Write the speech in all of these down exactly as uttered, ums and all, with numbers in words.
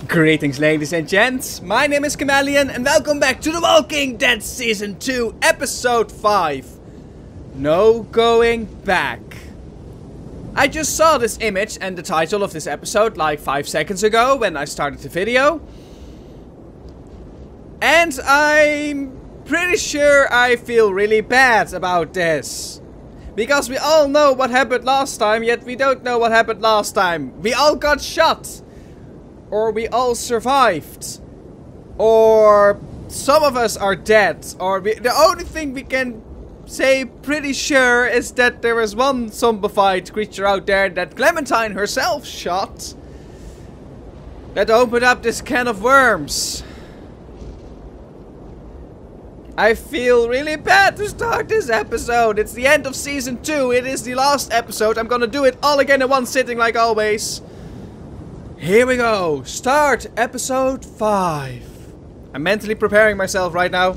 Greetings, ladies and gents, my name is Chameleon and welcome back to The Walking Dead Season two, Episode five. No going back. I just saw this image and the title of this episode like five seconds ago when I started the video. And I'm pretty sure I feel really bad about this. Because we all know what happened last time, yet we don't know what happened last time. We all got shot. Or we all survived. Or some of us are dead. Or we, the only thing we can say pretty sure is that there is one zombified creature out there that Clementine herself shot. That opened up this can of worms. I feel really bad to start this episode. It's the end of season two. It is the last episode. I'm gonna do it all again in one sitting like always. Here we go. Start episode five. I'm mentally preparing myself right now.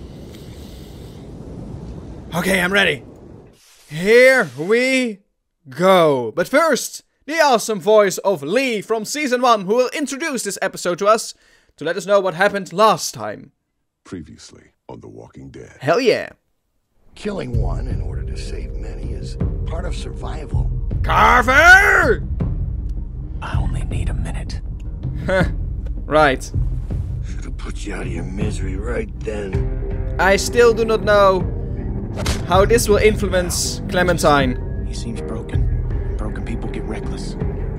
Okay, I'm ready. Here we go. But first, the awesome voice of Lee from season one, who will introduce this episode to us to let us know what happened last time. Previously on The Walking Dead. Hell yeah. Killing one in order to save many is part of survival. Carver! I only need a minute. Huh. Right. Should have put you out of your misery right then. I still do not know how this will influence Clementine. He seems broken. Broken people get reckless.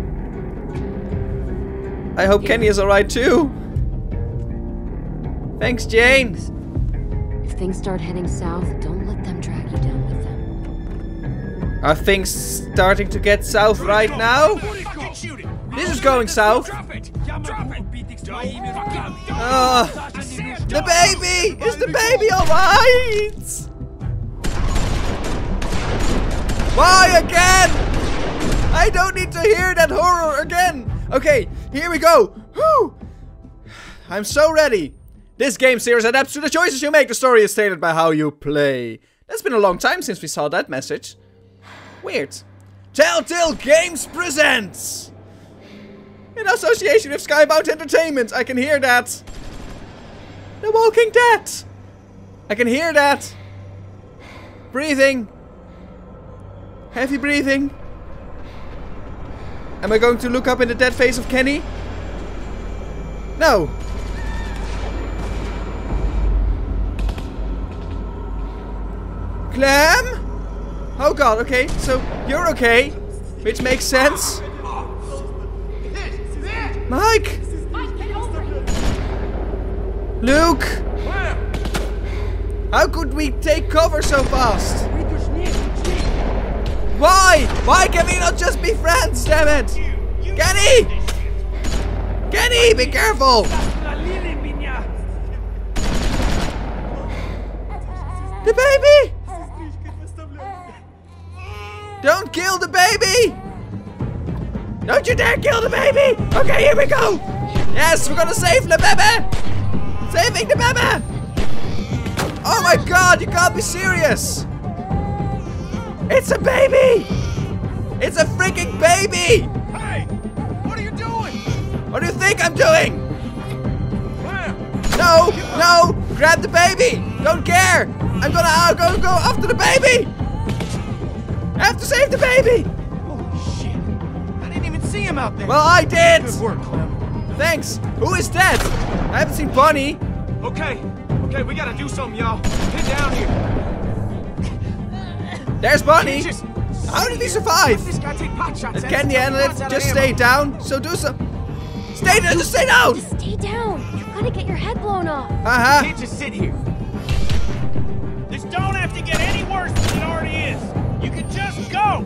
I hope Kenny is alright too. Thanks, Jane. If things start heading south, don't let them drag you down with them. Are things starting to get south right now? This is going south. Uh, the baby! Is the baby alright? Why again? I don't need to hear that horror again. Okay, here we go. Whew. I'm so ready. This game series adapts to the choices you make. The story is stated by how you play. That's been a long time since we saw that message. Weird. Telltale Games presents, in association with Skybound Entertainment, I can hear that. The Walking Dead. I can hear that. Breathing. Heavy breathing. Am I going to look up in the dead face of Kenny? No. Clem? Oh god, okay, so you're okay, which makes sense. Mike! Luke! How could we take cover so fast? Why? Why can we not just be friends, damn it? Kenny! Kenny, be careful! The baby! Don't kill the baby! Don't you dare kill the baby! Okay, here we go! Yes, we're gonna save the baby! Saving the baby! Oh my god, you can't be serious! It's a baby! It's a freaking baby! Hey! What are you doing? What do you think I'm doing? No! No! Grab the baby! Don't care! I'm gonna, I'm gonna go after the baby! I have to save the baby! Holy shit! I didn't even see him out there. Well, I did! Good work, Clem. Thanks! Who is that? I haven't seen Bonnie. Okay, okay, we gotta do something, y'all. Get down here. There's Bonnie! Just How did he survive? This guy take pot shots. Let Candy handle it. Just stay down. So do some. Stay down. Just stay down. Just stay down. You gotta get your head blown off. Uh huh. Can't just sit here. This don't have to get any worse than it already is. You can just go.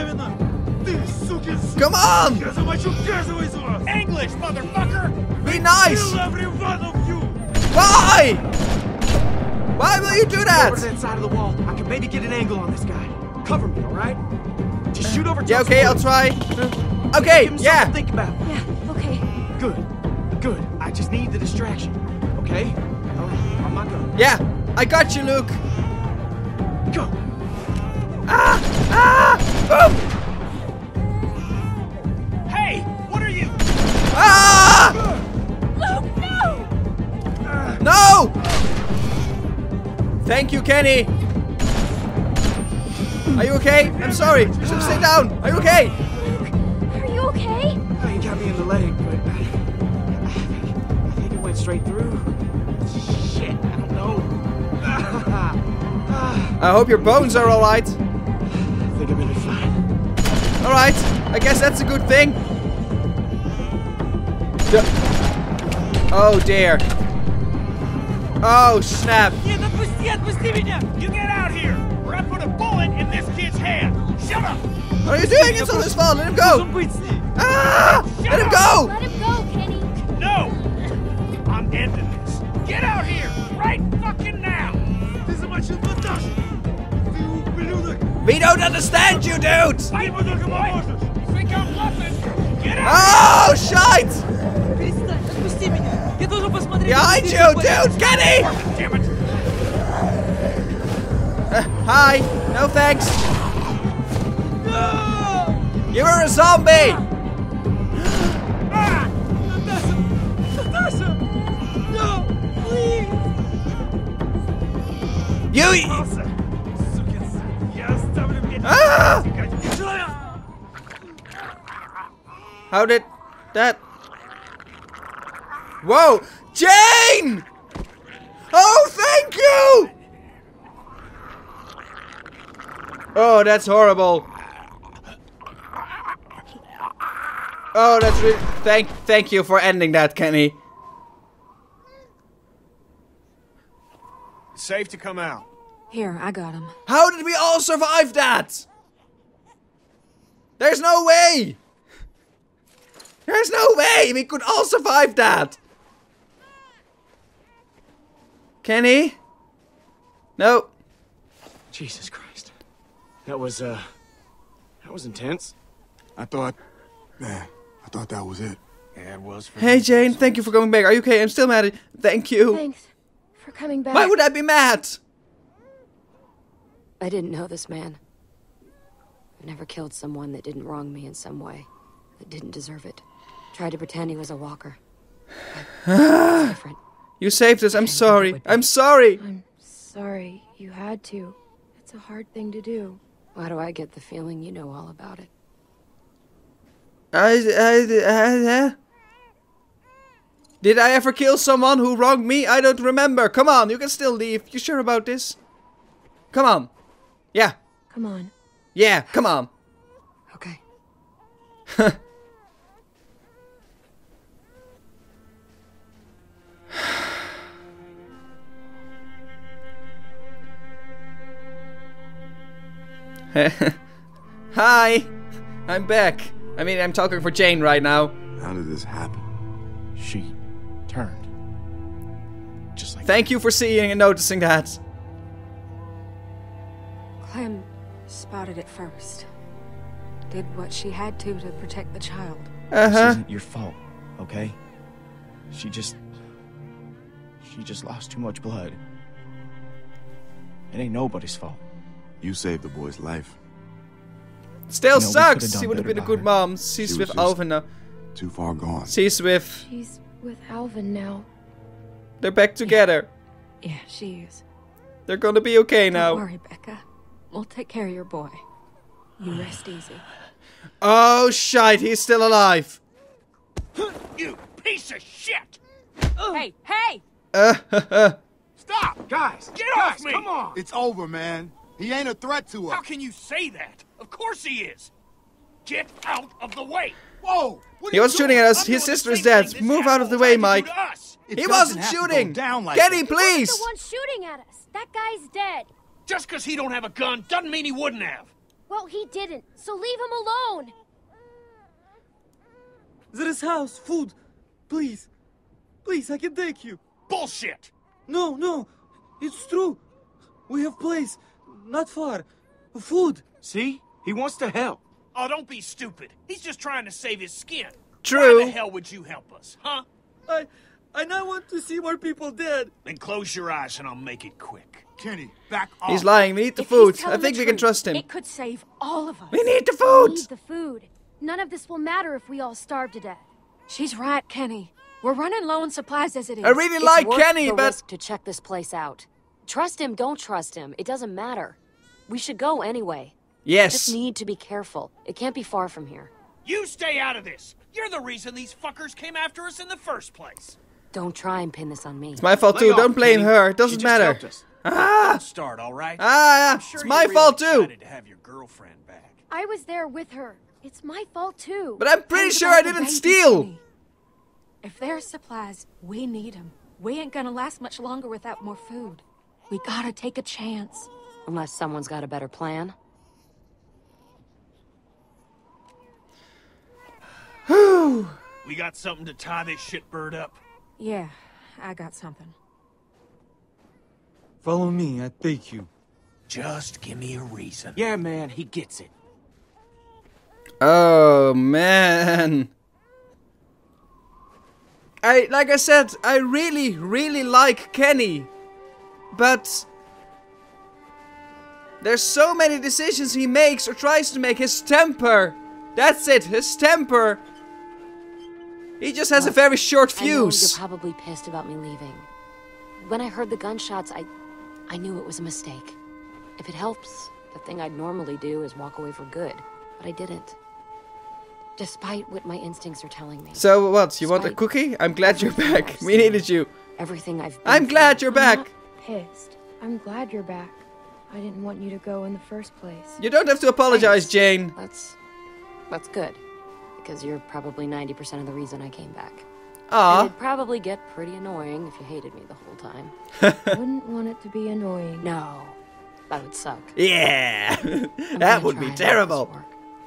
Come on. English, motherfucker. Be nice. Every one of you. Why? Why will you do Over to that? that side of the wall. I can maybe get an angle on this guy. Cover me, all right? Just shoot over. Yeah. Okay. I'll try. Okay. Give him Yeah. something to think about. Yeah, okay. Good, good. I just need the distraction. Okay? All right. On my go. Yeah. I got you, Luke. Go. Ah! Ah! Boom! Hey, what are you? Ah! Kenny! Are you okay? I'm sorry. You should stay down. Are you okay? Are you okay? Oh, he got me in the leg, but I, I, think, I think it went straight through. Shit, I don't know. I hope your bones are alright. I think I'm gonna be fine. Alright, I guess that's a good thing. D- oh dear. Oh snap. Нет, отпусти, отпусти меня! You get out here, or I put a bullet in this kid's head! Shut up! What are you doing? It's all his fault. Let him go. Ah! Let him go. Let him go, Kenny. No! I'm ending this. Get out here, right fucking now! We don't understand you, dude. I You think I'm bluffing? Get out! Oh, shite! Behind you, dude! Kenny! Damn it! Uh, hi. No thanks. You were a zombie! Ah! You... Я оставлю мне... Ah! How did that... Whoa! Jane! Oh, thank you! Oh, that's horrible. Oh, that's really... Thank, thank you for ending that, Kenny. Safe to come out. Here, I got him. How did we all survive that? There's no way! There's no way we could all survive that! Kenny? No. Jesus Christ. That was, uh... That was intense. I thought, man, I thought that was it. Yeah, it was for Hey me. Jane, thank you for coming back. Are you okay? I'm still mad at you. Thank you. Thanks for coming back. Why would I be mad? I didn't know this man. I've never killed someone that didn't wrong me in some way, that didn't deserve it. Tried to pretend he was a walker. But it's different. You saved us. I'm sorry. I'm sorry. I'm sorry you had to. It's a hard thing to do. Why do I get the feeling you know all about it? I, I, I, uh, did I ever kill someone who wronged me? I don't remember. Come on, you can still leave. You sure about this? Come on. Yeah. Come on. Yeah, come on. Okay. Hi. I'm back. I mean, I'm talking for Jane right now. How did this happen? She turned. Just like Thank you for seeing and noticing that. Clem spotted it first. Did what she had to to protect the child. This Uh-huh. isn't your fault, okay? She just... She just lost too much blood. It ain't nobody's fault. You saved the boy's life. Still You know, we sucks. could've done She would have better been a by good her. mom. She's She was with just- Alvin now. Too far gone. She's with... She's with Alvin now. They're back together. Yeah, she is. They're gonna be okay now. Don't worry, Becca. We'll take care of your boy. You rest easy. Oh, shite. He's still alive. You piece of shit! Hey, hey! Uh, Stop! Guys, Get guys, off me! come on! It's over, man. He ain't a threat to How us. can you say that? Of course he is! Get out of the way! Whoa! What are he you was doing? shooting at us. I'm His doing the sister is same dead. thing this Move out of the asshole way, tried to Mike. do to us. It He doesn't wasn't have to go shooting. down like Kenny, that. please. The one shooting at us. That guy's dead. Just because he don't have a gun doesn't mean he wouldn't have. Well, he didn't, so leave him alone. There is house, food. Please. Please, I can take you. Bullshit! No, no. It's true. We have place. Not far. Food. See? He wants to help. Oh, don't be stupid. He's just trying to save his skin. True. Why the hell would you help us, huh? I... I now want to see more people dead. Then close your eyes and I'll make it quick. Kenny, back off. He's lying. We need the If food. he's I telling think the we can truth, trust him. It could save all of us. We need the We food. need the food. None of this will matter if we all starve to death. She's right, Kenny. We're running low on supplies as it is. I really It's like worth Kenny, the but- risk to check this place out. Trust him, don't trust him. It doesn't matter. We should go anyway. Yes. Just need to be careful. It can't be far from here. You stay out of this. You're the reason these fuckers came after us in the first place. Don't try and pin this on me. It's my fault Lay too. off, Don't blame Kenny. her. It She doesn't just matter. helped us. Ah! Don't start, all right? Ah, yeah. I'm sure It's you're my really fault too. excited to have your girlfriend back. I was there with her. It's my fault too. But I'm pretty Think sure about I the didn't baby, steal. Kenny. If there's supplies, we need them. We ain't gonna last much longer without more food. We gotta take a chance. Unless someone's got a better plan. We got something to tie this shitbird up. Yeah, I got something. Follow me, I take you. Just give me a reason. Yeah, man, he gets it. Oh man. I like I said, I really, really like Kenny. But there's so many decisions he makes or tries to make. His temper. That's it, his temper. He just has a very short I know you're fuse. probably pissed about me leaving. When I heard the gunshots, I... I knew it was a mistake. If it helps, the thing I'd normally do is walk away for good. But I didn't. Despite what my instincts are telling me. So what, you want a Despite cookie? I'm glad you're everything back. I've We seen, needed you. Everything I've been I'm glad through. you're I'm back. not pissed. I'm glad you're back. I didn't want you to go in the first place. You don't have to apologize, Thanks. Jane. That's... That's good. Because you're probably ninety percent of the reason I came back. And Aw. it'd probably get pretty annoying if you hated me the whole time. Wouldn't want it to be annoying. No. That would suck. Yeah. I'm That gonna would try be and make terrible. this work.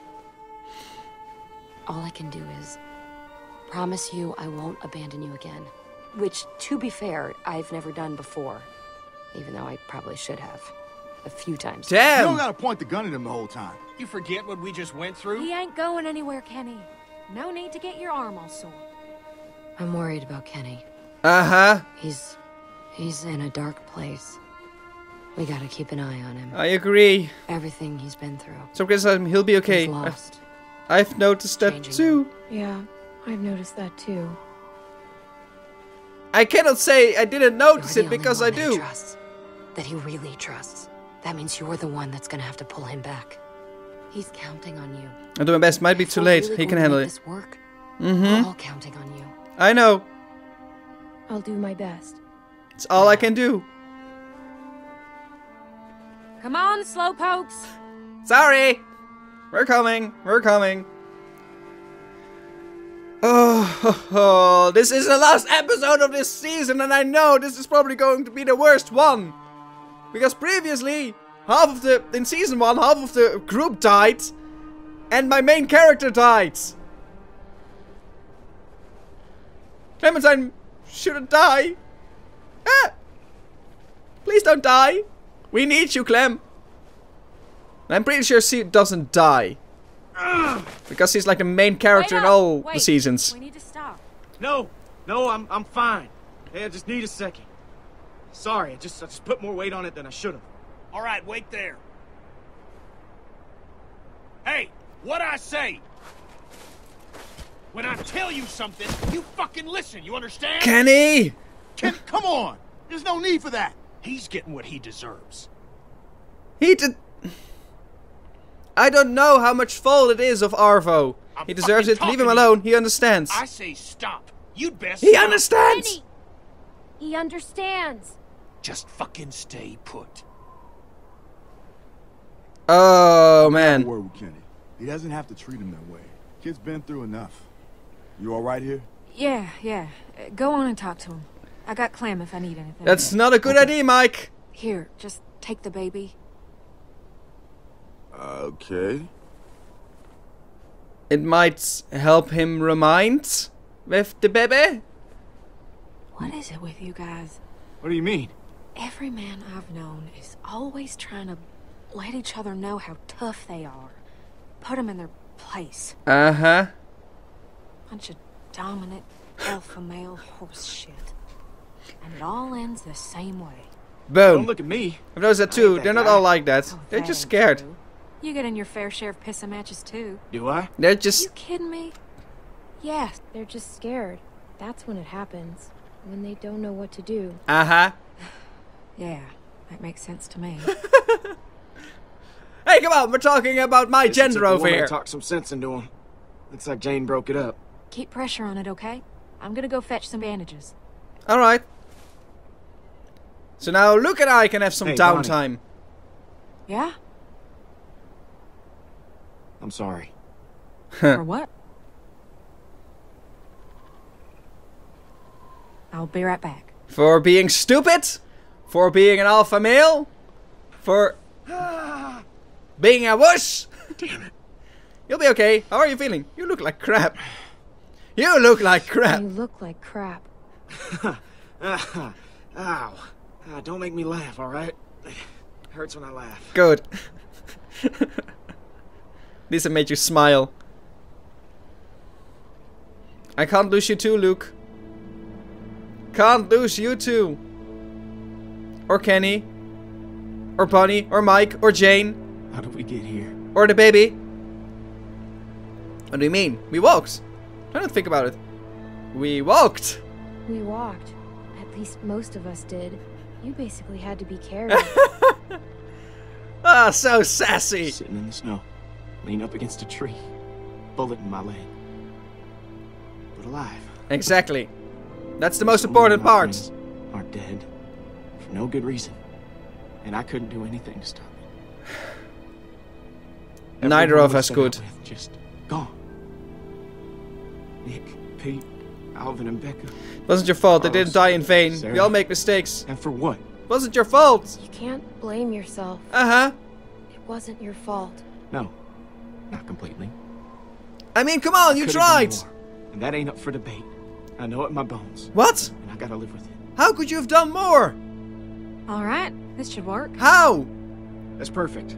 All I can do is promise you I won't abandon you again. Which, to be fair, I've never done before. Even though I probably should have. A few times. You don't Damn. gotta point the gun at him the whole time. You forget what we just went through? He ain't going anywhere, Kenny. No need to get your arm all sore. I'm worried about Kenny. Uh-huh. He's... he's in a dark place. We gotta keep an eye on him. I agree. Everything he's been through. So criticism, he'll be okay. He's I've, lost. I've noticed that Changing too. Yeah, I've noticed that too. I cannot say I didn't notice You're it the because only I one that he do. trusts, that he really trusts. That means you're the one that's gonna have to pull him back. He's counting on you. I'll do my best. Might be If too we're late. really He can gonna handle make it. This work. Mm-hmm. We're all counting on you. I know. I'll do my best. It's all I can do. Come on, slowpokes. Sorry. We're coming. We're coming. Oh, oh, this is the last episode of this season, and I know this is probably going to be the worst one. Because previously, half of the, in season one, half of the group died, and my main character died. Clementine shouldn't die. Ah! Please don't die. We need you, Clem. And I'm pretty sure she doesn't die. Because he's like the main character in Wait up. all Wait. the seasons. We need to stop. No, no, I'm I'm fine. Hey, I just need a second. Sorry, I just I just put more weight on it than I should have. All right, wait there. Hey, what I say? When I tell you something, you fucking listen, you understand? Kenny! Ken, come on! There's no need for that. He's getting what he deserves. He did... I don't know how much fault it is of Arvo. I'm He deserves fucking it. Leave him talking to alone. He understands. I say stop. You'd best He stop. understands! Kenny! He understands. Just fucking stay put. Oh, Have a man. word with Kenny. He doesn't have to treat him that way. Kid's been through enough. You all right here? Yeah, yeah. Uh, Go on and talk to him. I got Clem if I need anything. That's not a good idea, Mike. Here, just take the baby. Okay. It might help him remind with the baby. What is it with you guys? What do you mean? Every man I've known is always trying to let each other know how tough they are. Put them in their place. Uh-huh. Bunch of dominant alpha male horse shit. And it all ends the same way. Don't Boom. look at me. I've noticed that I ain't too. that They're not guy. all like that. Oh, They're that just ain't scared. true. You get in your fair share of pissing matches too. Do I? They're You just... kidding me? Yes. They're just scared. That's when it happens. When they don't know what to do. Uh-huh. Yeah. That makes sense to me. Hey, come on, we're talking about my Guess it took gender a over woman to here. Talk some sense into him. Looks like Jane broke it up. Keep pressure on it, okay? I'm gonna go fetch some bandages. Alright. So now Luke and I can have some Hey, Bonnie. downtime. Yeah? I'm sorry. For what? I'll be right back. For being stupid? For being an alpha male? For being a wuss? Damn it. You'll be okay. How are you feeling? You look like crap. You look like crap. You look like crap. Ow. Ah, don't make me laugh, alright? Hurts when I laugh. Good. Lisa made you smile. I can't lose you too, Luke. Can't lose you too. Or Kenny. Or Bonnie. Or Mike. Or Jane. How did we get here? Or the baby. What do you mean? We walked. I don't think about it. We walked. We walked. At least most of us did. You basically had to be carried. Ah, so sassy. Sitting in the snow. Lean up against a tree. Bullet in my leg. But alive. Exactly. That's the most So many important of my part. friends are dead. For no good reason. And I couldn't do anything to stop it. Neither Everyone of we us set could. out with just gone. Nick, Pete, Alvin, and Becca. Wasn't your fault. They Carlos, didn't die in vain. Sarah. We all make mistakes. And for what? Wasn't your fault. You can't blame yourself. Uh-huh. It wasn't your fault. No. Not completely. I mean, come on, you Could've done tried. more, and that ain't up for debate. I know it in my bones. What? And I gotta live with it. How could you have done more? Alright, this should work. How? That's perfect.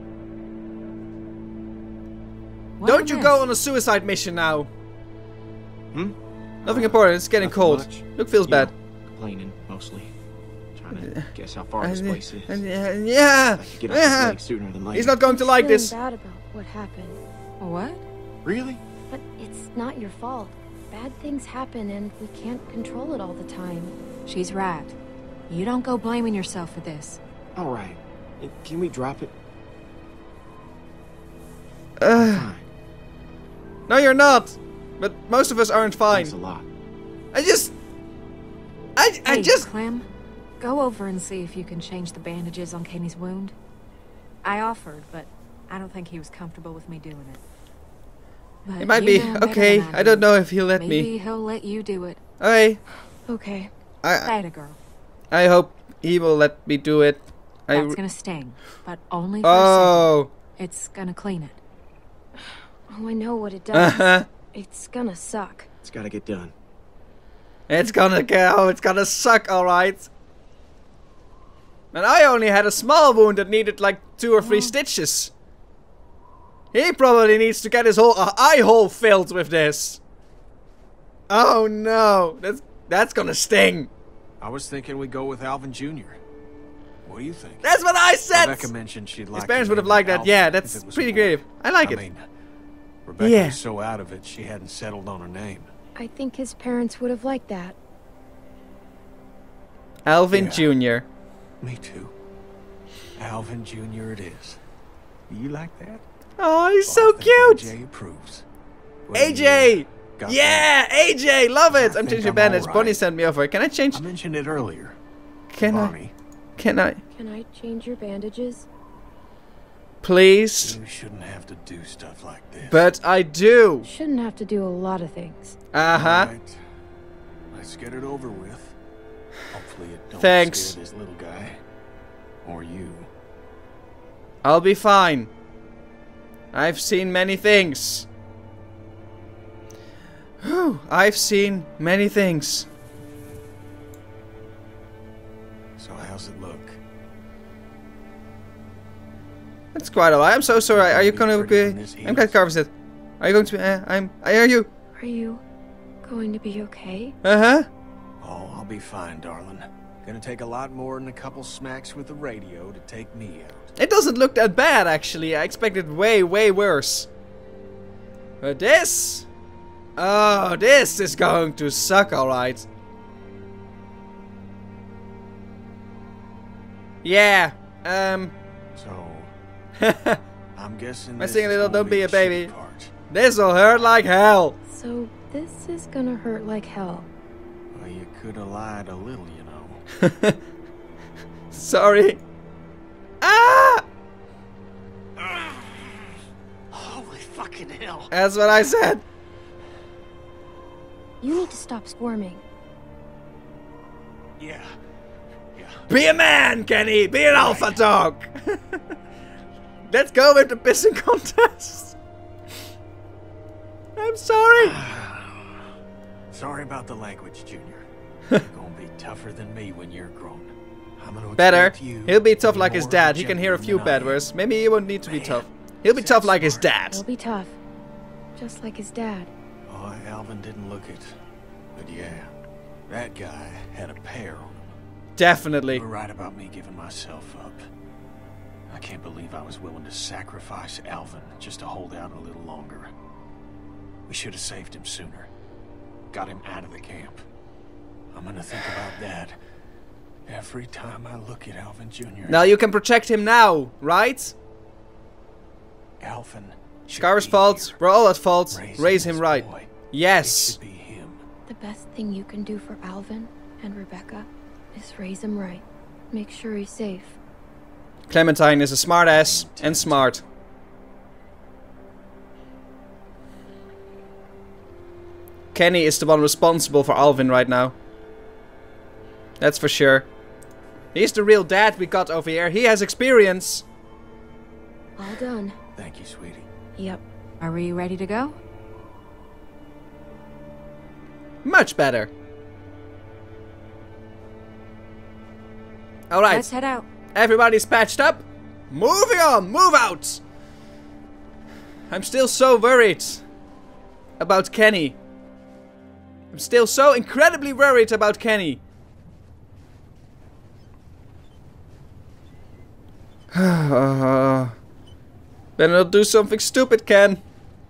What Don't is you this? go on a suicide mission now. Hmm? Nothing important. It's getting Nothing cold. much. Luke feels You bad. know, complaining, mostly. Trying to guess how far this And, place is. and, yeah, yeah. I could get off this yeah. leg sooner than later. He's not going to You're like feeling this. bad about what happened. What? Really? But it's not your fault. Bad things happen and we can't control it all the time. She's right. You don't go blaming yourself for this. Alright. Can we drop it? Uh, Fine. no, you're not. But most of us aren't fine. Thanks a lot. I just... I, I Hey, just... Clem, go over and see if you can change the bandages on Kenny's wound. I offered, but I don't think he was comfortable with me doing it. But It might you be. know better Okay, than I don't do. know if he'll let Maybe me. he'll let you do it. Okay. Okay. I, Say it, girl. I hope he will let me do it. I... That's gonna sting, but only for a Oh. second. It's gonna clean it. Oh, I know what it does. Uh-huh. It's gonna suck. It's gotta get done. It's gonna go. It's gonna suck, alright. And I only had a small wound that needed like two or three stitches. He probably needs to get his whole uh, eye hole filled with this. Oh no. That's, that's gonna sting. I was thinking we'd go with Alvin Junior What do you think? That's what I said! Rebecca mentioned she'd like His parents to would have name liked that. Alvin Yeah, if that's it was pretty a boy. creative. I like I it. mean, Rebecca Yeah. was so out of it, she hadn't settled on her name. I think his parents would have liked that. Alvin Yeah. Junior Me too. Alvin Junior it is. You like that? Oh, he's Well, so I think cute! A J approves. Well, A J! you got Yeah, A J, love it! I'm think changing I'm bandage. alright. Bonnie sent me over. Can I change? that? I mentioned it earlier. Can I? Bonnie, Can I? Can I change your bandages? Please? you shouldn't have to do stuff like this. But I do. Shouldn't have to do a lot of things. Uh-huh. Alright. Let's get it over with. Hopefully it don't Thanks. scare this little guy. Or you. I'll be fine. I've seen many things. Whew, I've seen many things. So how's it look? That's quite a lot. I'm so sorry. Are you gonna be... Pretty on this I'm glad Carver said. Are you going to be... Uh, I'm... Are you? Are you going to be okay? Uh-huh. Oh, I'll be fine, darling. Gonna take a lot more than a couple smacks with the radio to take me out. It doesn't look that bad, actually. I expected way, way worse. But this... Oh, this is going to suck, alright. Yeah. Um. So, I'm guessing. I'm this singing a is little gonna "Don't Be a the Baby." shitty part. This'll hurt like hell. So this is gonna hurt like hell. Well, you could have lied a little, you know. Sorry. Ah! Holy fucking hell! That's what I said. You need to stop squirming. Yeah. Yeah. Be a man, Kenny. Be an alpha dog. Let's go with the pissing contest. I'm sorry. Sorry about the language, Junior. You're gonna be tougher than me when you're grown. I'm gonna Better. expect you He'll be to tough like his more dad. He can hear a gentleman few than bad I am. words. Maybe he won't need to be Man, tough. He'll be that's tough like his smart. dad. He'll be tough. Just like his dad. Oh, Alvin didn't look it. But yeah, that guy had a pair on him. Definitely. You were right about me giving myself up. I can't believe I was willing to sacrifice Alvin just to hold out a little longer. We should have saved him sooner. Got him out of the camp. I'm gonna think about that every time I look at Alvin Junior Now you can protect him now, right? Alvin. should Scar's be fault. here. We're all at fault. Raise Raise this him right. boy. It Yes. should be him. The best thing you can do for Alvin and Rebecca is raise him right. Make sure he's safe. Clementine is a smart ass and smart. Kenny is the one responsible for Alvin right now. That's for sure. He's the real dad we got over here. He has experience. All done. Thank you, sweetie. Yep. Are we ready to go? Much better. Alright. Let's head out. Everybody's patched up. Moving on. Move out. I'm still so worried about Kenny. I'm still so incredibly worried about Kenny. uh, better not do something stupid, Ken.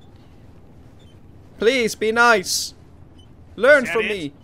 Please, be nice. Learn Is that from it? me.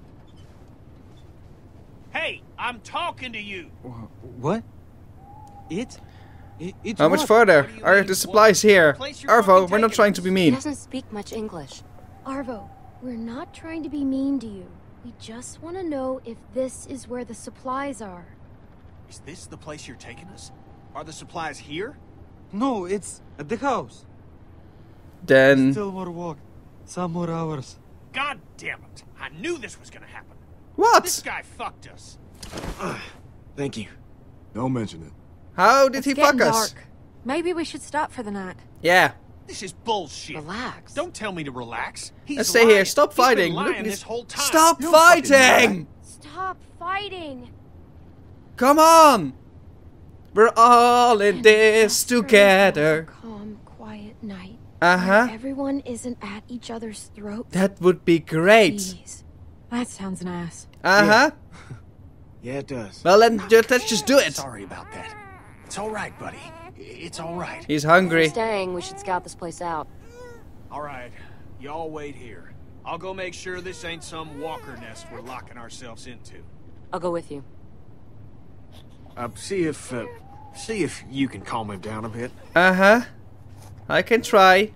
Hey, I'm talking to you. What? It? it it's How much what? further? What do you Are mean, the supplies what? here? Place your Arvo, fucking we're not taking trying to us. be He mean. doesn't speak much English. Arvo, we're not trying to be mean to you. We just want to know if this is where the supplies are. Is this the place you're taking us? Are the supplies here? No, it's at the house. Then Still more walk. Some more hours. God damn it. I knew this was gonna happen. what? This guy fucked us. Thank you. Don't mention it. How did It's he getting fuck us? dark. Maybe we should stop for the night. Yeah. This is bullshit. Relax. Don't tell me to relax. He's Let's stay here. lying. Stop He's been fighting. lying Look at this this. whole time. Stop You don't fucking fighting! Stop fighting! Come on! We're all in this After a together. calm, quiet night. Uh huh. where everyone isn't at each other's throats. That would be great. Please. That sounds nice. Uh huh. Yeah, it does. Well, then ju- let's just do it. Sorry about that. It's all right, buddy. It's all right. He's If we're hungry. staying, we should scout this place out. All right, y'all wait here. I'll go make sure this ain't some walker nest we're locking ourselves into. I'll go with you. Uh, see if, uh, see if you can calm him down a bit. Uh huh. I can try.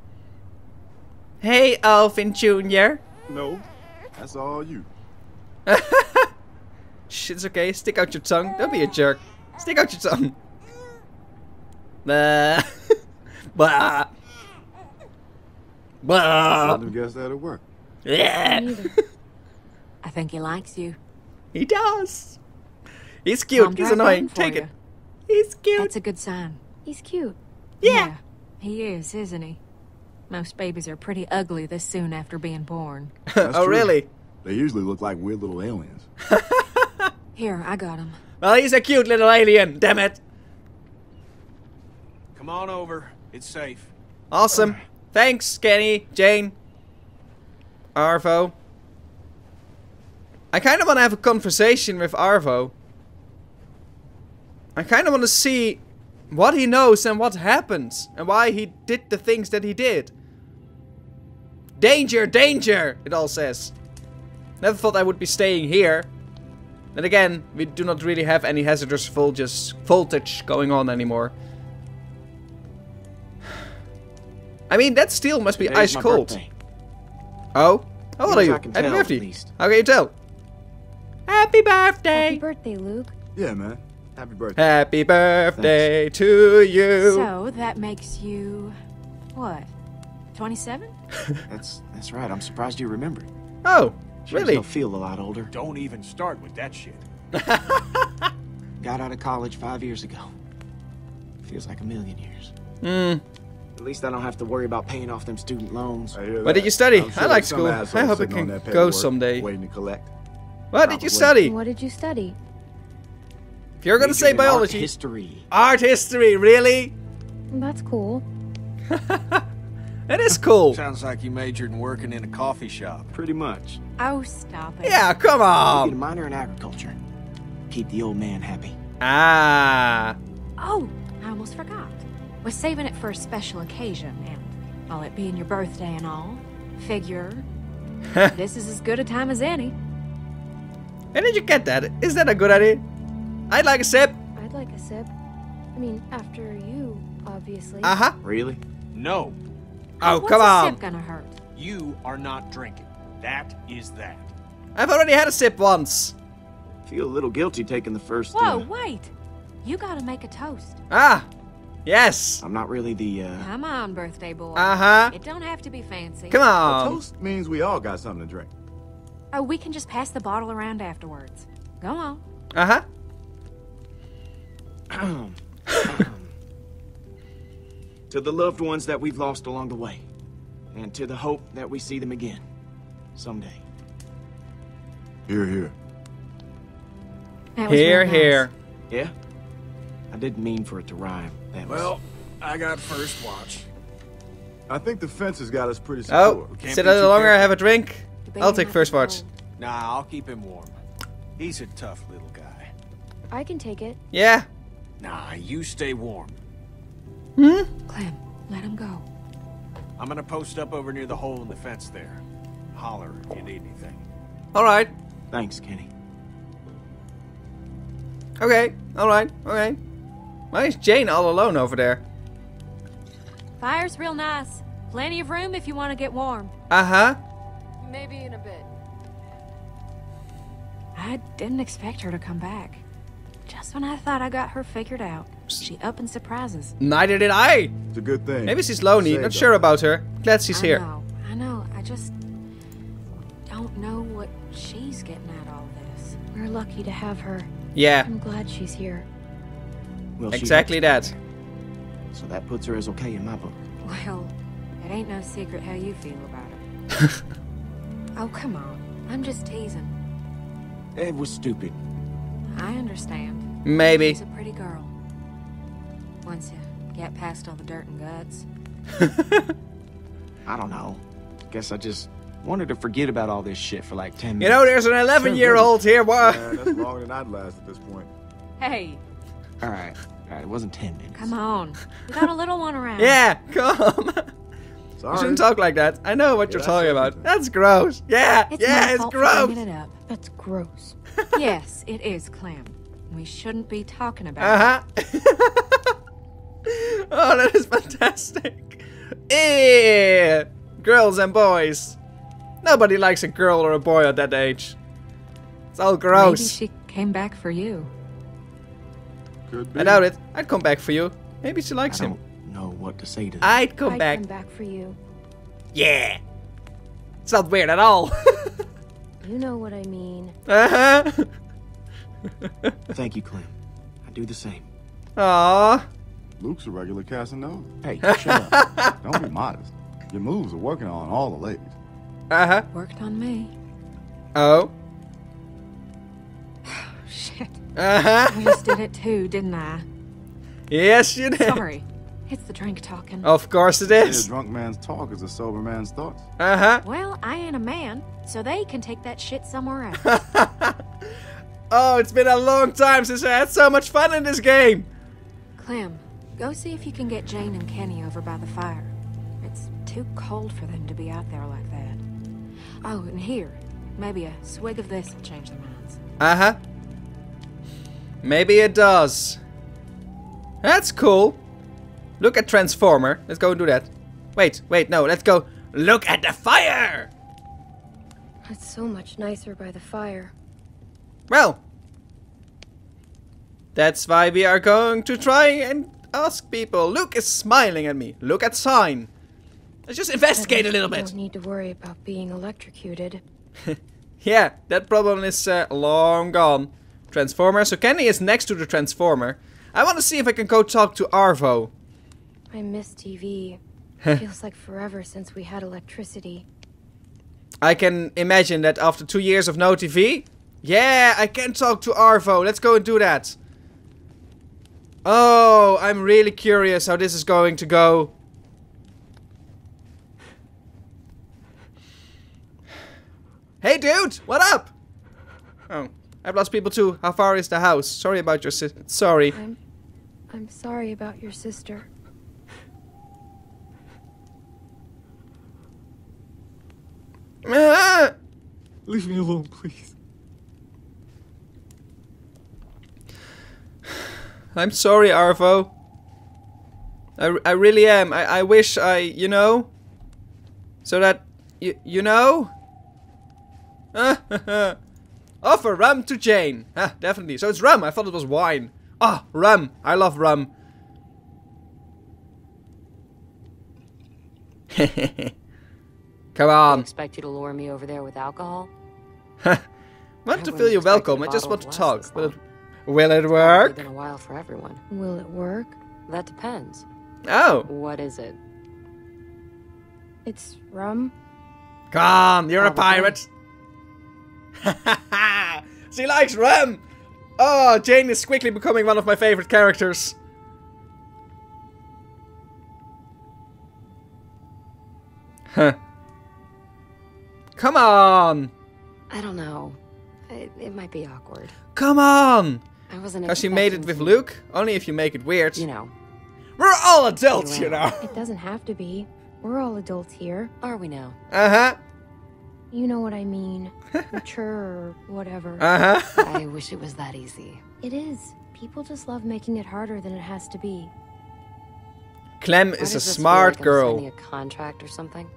Hey, Alvin Junior No, that's all you. Shh, it's okay. Stick out your tongue. Don't be a jerk. Stick out your tongue. Bah. Bah. Bah. Let them guess that'll work. Yeah. Neither. I think he likes you. He does. He's cute. Calmed He's right annoying. down for Take you. it. He's cute. That's a good sign. He's cute. Yeah. He is, isn't he? Most babies are pretty ugly this soon after being born. That's Oh, true. really? They usually look like weird little aliens. Here, I got him. Well, he's a cute little alien. Damn it. Come on over. It's safe. Awesome. Thanks, Kenny, Jane, Arvo. I kind of want to have a conversation with Arvo. I kind of want to see what he knows and what happens and why he did the things that he did. Danger, danger, it all says. Never thought I would be staying here. Then again, we do not really have any hazardous voltage, voltage going on anymore. I mean, that steel must be Today's ice my cold. birthday. Oh? How old are Yes, you? I can Happy tell, at birthday. least. How can you tell? Happy birthday! Happy birthday, Luke. Yeah, man. Happy birthday. Happy birthday to you! So, that makes you... what? twenty-seven? That's that's right. I'm surprised you remembered. Oh, Sure really? still feel a lot older. Don't even start with that shit. Got out of college five years ago. Feels like a million years. Hmm. At least I don't have to worry about paying off them student loans. I hear What that. did you study? I'm sure I like there's some school. asshole I hope I sitting on can that go paperwork, someday. Waiting to collect. What did you Probably. study? What did you study? If you're gonna Majored say in art biology... history. Art history, really? That's cool. That is cool. Sounds like you majored in working in a coffee shop. Pretty much. Oh, stop it. Yeah, come Get a on. minor in agriculture. Keep the old man happy. Ah. Oh, I almost forgot. We're saving it for a special occasion, and all it being your birthday and all, figure this is as good a time as any. Where did you get that? Is that a good idea? I'd like a sip. I'd like a sip. I mean, after you, obviously. Uh-huh. Really? No, Oh, What's come a on. sip gonna hurt? you are not drinking. That is that. I've already had a sip once. Feel a little guilty taking the first. Whoa, uh, wait. You gotta make a toast. Ah. Yes. I'm not really the. uh... Come on, birthday boy. Uh-huh. It don't have to be fancy. Come A on. toast means we all got something to drink. Oh, we can just pass the bottle around afterwards. Go on. Uh-huh. To the loved ones that we've lost along the way, and to the hope that we see them again someday. Here, here. That was Here, real nice. here. Yeah? I didn't mean for it to rhyme. That was... Well, I got first watch. I think the fence has got us pretty secure. Oh, Can't sit be a too little longer, careful. have a drink. You better I'll take not first be watch. cold. Nah, I'll keep him warm. He's a tough little guy. I can take it. Yeah. Nah, you stay warm. Hmm? Clem, let him go. I'm gonna post up over near the hole in the fence there. Holler if you need anything. Alright. Thanks, Kenny. Okay. Alright. Okay. Why is Jane all alone over there? Fire's real nice. Plenty of room if you want to get warm. Uh-huh. Maybe in a bit. I didn't expect her to come back. Just when I thought I got her figured out, she up and surprises. Neither did I. It's a good thing. Maybe she's lonely. Saved Not us. sure about her. Glad she's I here. know, I know. I just don't know what she's getting at all this. We're lucky to have her. Yeah. I'm glad she's here. Well, she Exactly helps that. me there, so that puts her as okay in my book. Well, it ain't no secret how you feel about her. Oh, come on. I'm just teasing. It was stupid. I understand. Maybe. She's a pretty girl. Once you get past all the dirt and guts. I don't know. Guess I just wanted to forget about all this shit for like ten You minutes. know, there's an eleven-year-old here. What? Yeah, that's longer than I'd last at this point. Hey, All right, all right. It wasn't ten minutes. come on. We got a little one around. Yeah, come. You Sorry. shouldn't talk like that. I know what Yeah, you're that's talking about. everything. That's gross. Yeah, It's yeah, my it's fault for gross. bringing it up. That's gross. Yes, it is, Clem. We shouldn't be talking about Uh-huh. Oh, that is fantastic. Eh, girls and boys. Nobody likes a girl or a boy at that age. It's all it. gross. Maybe she came back for you. Could be. I doubt it. I'd come back for you. Maybe she I likes him. don't know what to say to that. I'd come I'd back. come back for you. Yeah. It's not weird at all. You know what I mean. Uh-huh. Thank you, Clem. I do the same. Aww. Luke's a regular Casanova. Hey, shut up. Don't be modest. Your moves are working on all the ladies. Uh-huh. Worked on me. Oh. Shit. Uh-huh. I just did it too, didn't I? Yes, you did. Sorry. It's the drink talking. Of course it Yeah, a is. drunk man's talk is a sober man's thoughts. Uh-huh. Well, I ain't a man, so they can take that shit somewhere else. Oh, it's been a long time since I had so much fun in this game. Clem, go see if you can get Jane and Kenny over by the fire. It's too cold for them to be out there like that. Oh, and here, maybe a swig of this will change their minds. Uh-huh. Maybe it does. That's cool. Look at Transformer. Let's go and do that. Wait, wait, no, let's go. Look at the fire! It's so much nicer by the fire. Well, that's why we are going to try and ask people. Luke is smiling at me. Look at sign. Let's just investigate a little bit. Don't need to worry about being electrocuted. Yeah, that problem is uh, long gone. Transformer. So Kenny is next to the Transformer. I want to see if I can go talk to Arvo. I miss T V. Feels like forever since we had electricity. I can imagine that after two years of no T V. Yeah, I can talk to Arvo. Let's go and do that. Oh, I'm really curious how this is going to go. Hey, dude! What up? Oh, I've lost people too. How far is the house? Sorry about your sis. Sorry. I'm... I'm sorry about your sister. Ah! Leave me alone, please. I'm sorry, Arvo. I, I really am. I, I wish I, you know, so that, you, you know? Offer rum to Jane. Ah, definitely. So it's rum. I thought it was wine. Ah, oh, rum. I love rum. Come on. I expect you to lure me over there with alcohol? Want to feel you welcome. I just want to talk. Will it, will it work? It's been a while for everyone. Will it work? That depends. Oh. What is it? It's rum. Come, you're Probably. a pirate. She likes rum. Oh, Jane is quickly becoming one of my favorite characters. Huh. Come on. I don't know. It, it might be awkward. Come on. I wasn't Because you made it with Luke? Only if you make it weird. You know. We're all adults, you know. It doesn't have to be. We're all adults here. Are we now? Uh-huh. You know what I mean. Mature or whatever. Uh-huh. I wish it was that easy. It is. People just love making it harder than it has to be. Clem Why is a does this feel smart like I'm girl. signing a contract or something?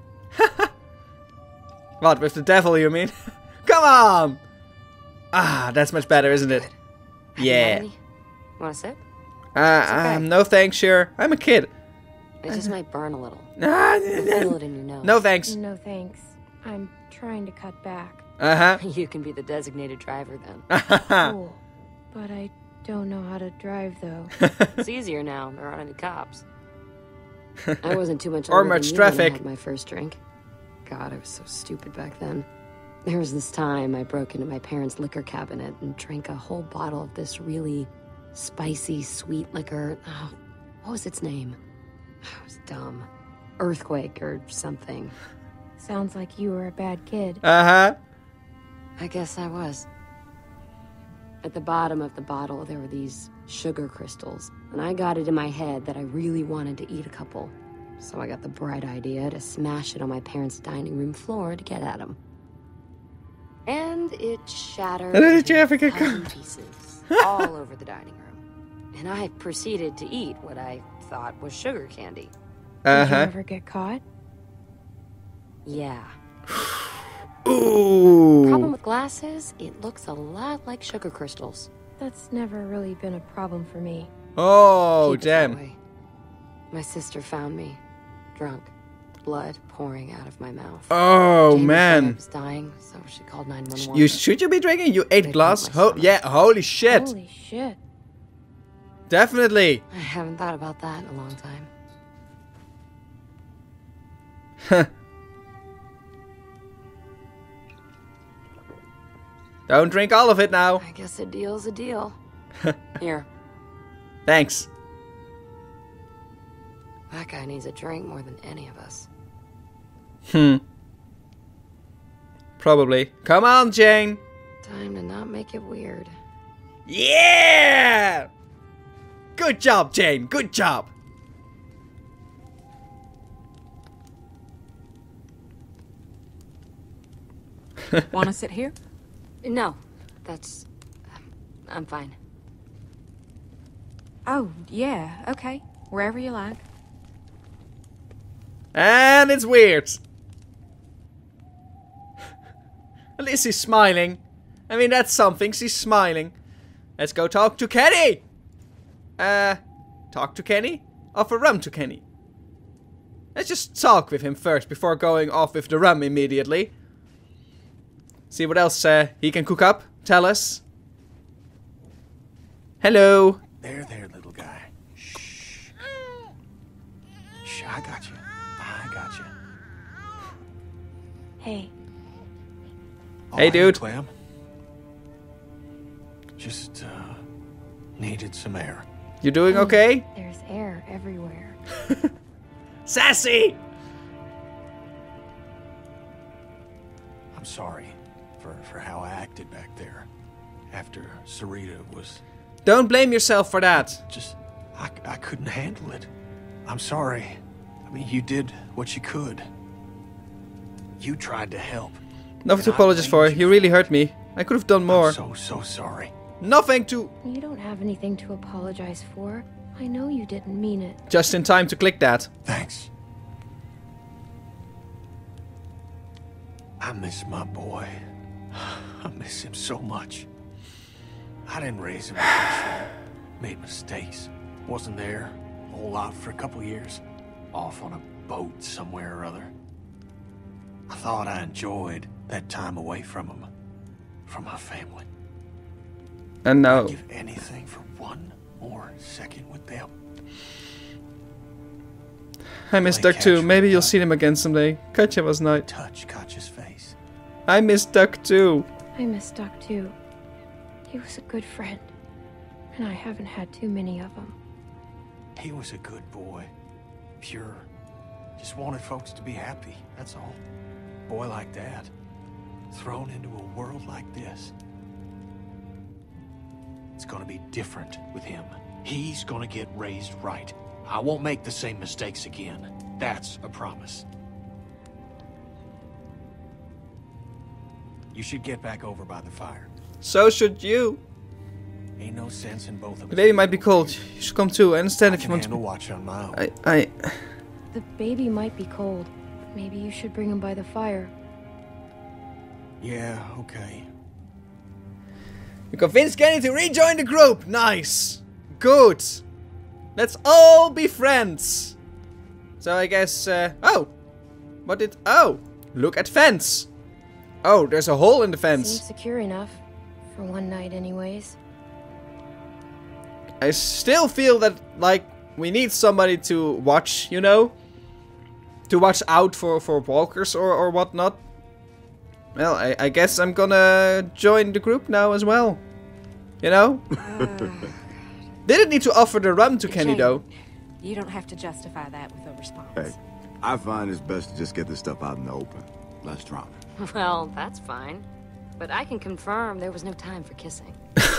What, with the devil, you mean? Come on! Ah, that's much better, isn't it? Have you had Yeah. any? Want a sip? Uh, okay. um, no thanks, sure. I'm a kid. It just might burn a little. Ah, Feel it in your nose. no thanks. No thanks. I'm trying to cut back. Uh-huh. You can be the designated driver then. Cool. But I don't know how to drive, though. It's easier now. There aren't any cops. I wasn't too much Or older much than you traffic. when I had my first drink. God, I was so stupid back then. There was this time I broke into my parents' liquor cabinet and drank a whole bottle of this really spicy, sweet liquor. Oh, what was its name? I was dumb. Earthquake or something. Sounds like you were a bad kid. Uh-huh. I guess I was. At the bottom of the bottle, there were these sugar crystals, and I got it in my head that I really wanted to eat a couple. So I got the bright idea to smash it on my parents' dining room floor to get at them. And it shattered And then did into you ever get a thousand caught? pieces all over the dining room. And I proceeded to eat what I thought was sugar candy. Did you Uh-huh. ever get caught? Yeah. Ooh. Problem with glass is, it looks a lot like sugar crystals. That's never really been a problem for me. Oh, Keep it that damn. way. My sister found me, drunk, blood pouring out of my mouth. Oh, Jamie man. thought I was dying, so she called nine one one. You should you be drinking? You ate They glass? cut my Ho stomach. yeah, holy shit. Holy shit. Definitely. I haven't thought about that in a long time. Don't drink all of it now. I guess a deal's a deal. Here, Thanks. that guy needs a drink more than any of us. Hmm. Probably. Come on, Jane. Time to not make it weird. Yeah! Good job, Jane. Good job. Want to sit here? No, that's... I'm fine. Oh, yeah, okay. Wherever you like. And it's weird. At least he's smiling. I mean, that's something. She's smiling. Let's go talk to Kenny. Uh, talk to Kenny? Offer rum to Kenny. Let's just talk with him first before going off with the rum immediately. See what else uh, he can cook up. Tell us. Hello. There, there, little guy. Shh. Shh, I got you. I got you. Hey. Hey, All dude. right, Clem. Just, uh, needed some air. You doing okay? There's air everywhere. Sassy! I'm sorry for, for how I acted back there. After Sarita was... Don't blame yourself for that. Just, I, I couldn't handle it. I'm sorry. I mean, you did what you could. You tried to help. Nothing to and I apologize for. blamed You really hurt me. I could have done more. I'm so, so sorry. Nothing to... You don't have anything to apologize for. I know you didn't mean it. Just in time to click that. Thanks. I miss my boy. I miss him so much. I didn't raise him professional. Made mistakes. Wasn't there a whole lot for a couple years. Off on a boat somewhere or other. I thought I enjoyed that time away from him. From my family. And now... I'd give anything for one more second with them. I miss Play Duck too. catch Maybe with you'll Duck. see them again someday. Katja was nice. Touch Katja's face. I miss Duck too. I miss Duck too. He was a good friend. And I haven't had too many of them. He was a good boy. Pure. Just wanted folks to be happy, that's all. Boy like that. Thrown into a world like this. It's gonna be different with him. He's gonna get raised right. I won't make the same mistakes again. That's a promise. You should get back over by the fire. So should you. Ain't no sense in both of us. The baby might be cold. You should come too. I understand I if you can want to. handle watch on my own. I, I. The baby might be cold. Maybe you should bring him by the fire. Yeah, okay. You convinced Kenny to rejoin the group. Nice. Good. Let's all be friends. So I guess. Uh, oh. What did? Oh. Look at fence. Oh, there's a hole in the fence. Seems secure enough. For one night, anyways. I still feel that, like, we need somebody to watch, you know? To watch out for, for walkers or, or whatnot. Well, I, I guess I'm gonna join the group now as well. You know? Uh, Didn't need to offer the rum to Kenny, Jane, though. You don't have to justify that with a response. Hey, I find it's best to just get this stuff out in the open. Less drama. Well, that's fine. But I can confirm there was no time for kissing.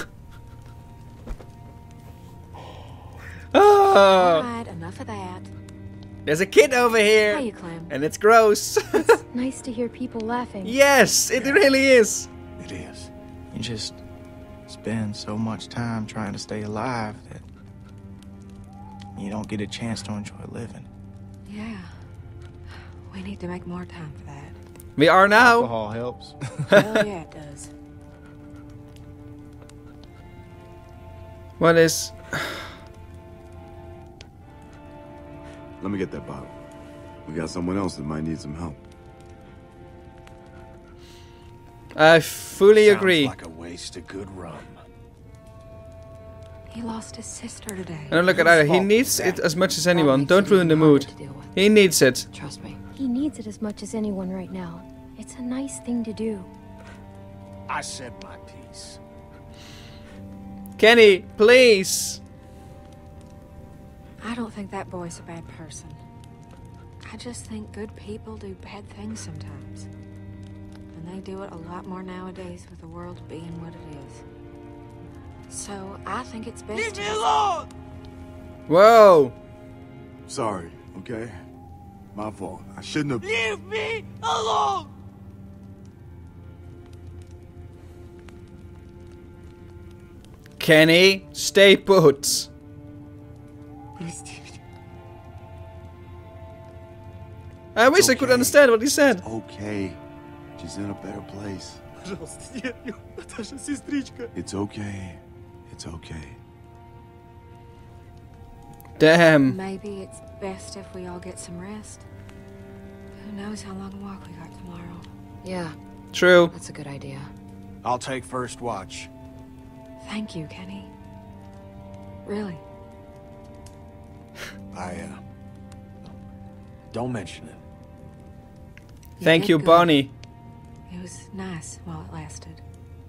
Oh, Alright, enough of that. there's a kid over here. Hiya, Clem. And it's gross. It's nice to hear people laughing. Yes, it really is. It is. You just spend so much time trying to stay alive that you don't get a chance to enjoy living. Yeah. We need to make more time for that. We are now. Alcohol helps. Well, yeah, it does. What is... Let me get that bottle. We got someone else that might need some help. I fully Sounds agree. like a waste of good rum. He lost his sister today. And look at that. He needs it as much as anyone. Don't ruin the mood. He needs it. Trust me. He needs it as much as anyone right now. It's a nice thing to do. I said my piece. Kenny, please. I don't think that boy's a bad person. I just think good people do bad things sometimes. And they do it a lot more nowadays with the world being what it is. So I think it's best Leave to me just- alone! Whoa. Sorry, okay? My fault. I shouldn't have... Leave me alone! Kenny, stay put. I wish I could okay. understand what he said. Okay. She's in a better place. It's okay. It's okay. Damn. Maybe it's best if we all get some rest. Who knows how long a walk we got tomorrow? Yeah, True. that's a good idea. I'll take first watch. Thank you, Kenny. Really. I, uh... Don't mention it. Thank did you, good. Bonnie. It was nice while it lasted.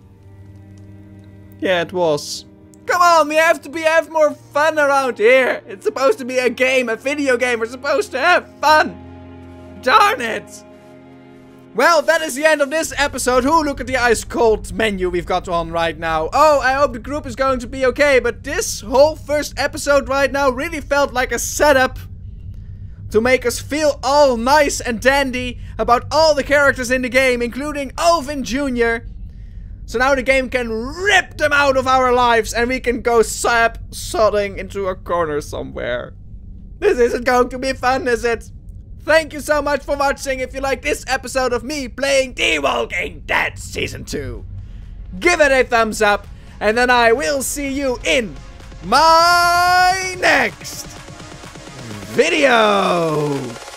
Yeah, it was. Come on, we have to be have more fun around here. It's supposed to be a game, a video game. We're supposed to have fun. Darn it. Well, that is the end of this episode. Ooh, look at the ice cold menu we've got on right now. Oh, I hope the group is going to be okay. But this whole first episode right now really felt like a setup to make us feel all nice and dandy about all the characters in the game, including Alvin Junior So now the game can rip them out of our lives and we can go sap sodding into a corner somewhere. This isn't going to be fun, is it? Thank you so much for watching. If you like this episode of me playing The Walking Dead Season two, give it a thumbs up, and then I will see you in my next video.